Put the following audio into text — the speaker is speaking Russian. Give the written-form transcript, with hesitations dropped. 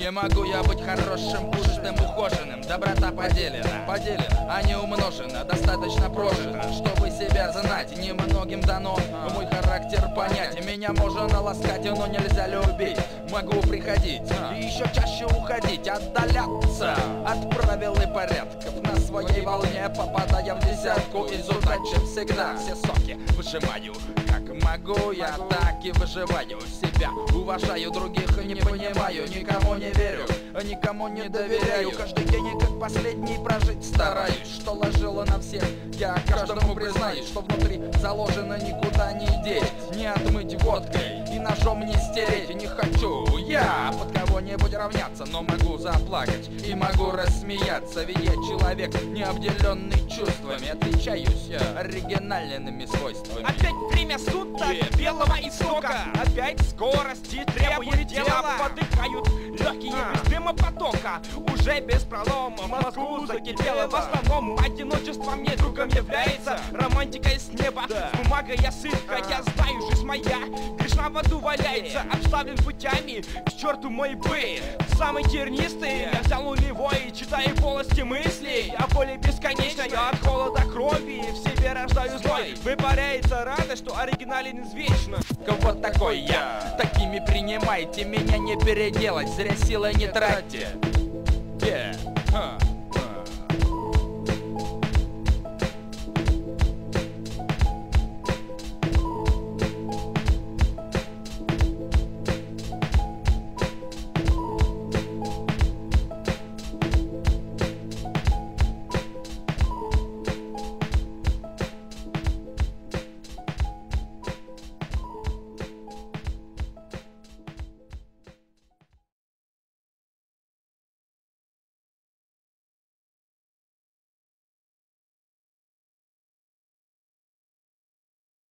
Не могу я быть хорошим, пушистым, ухоженным. Доброта поделена, а не умножена. Достаточно прожито, чтобы себя знать. Немногим дано мой характер понять. Меня можно ласкать, но нельзя любить. Могу приходить и еще чаще уходить, отдаляться от правил и порядков. На своей волне попадая в десятку, из удачи всегда все соки выжимаю. Как могу, я так и выживаю. Себя уважаю, других не понимаю. Никому не верю, никому не доверяю. Каждый день как последний прожить стараюсь. Что ложила на всех, я каждому признаюсь. Что внутри заложено, никуда не деть. Не отмыть водкой и ножом не стереть. Не хочу я под кого-нибудь равняться, но могу заплакать и могу рассмеяться. Ведь я человек, не обделенный чувствами. Отличаюсь оригинальными свойствами. Опять время суток белого истока. Опять скорости требует тело. Подыхают легкие без дыма потока. Уже без пролома в мозгу закипело. В основном одиночество мне другом является. Романтика из неба, с бумагой я сыт. Хотя знаю, жизнь моя грешна в аду валяется. Обставлен путями, к черту мой быт. Самый тернистый, я взял нулевой. Читаю полости мыслей, а поле бесконечное. Я от холода крови в себе рождаю злой. Выпаряется радость, что оригинален извечно. Вот такой я, такими принимайте. Меня не переделать, зря силы не тратьте.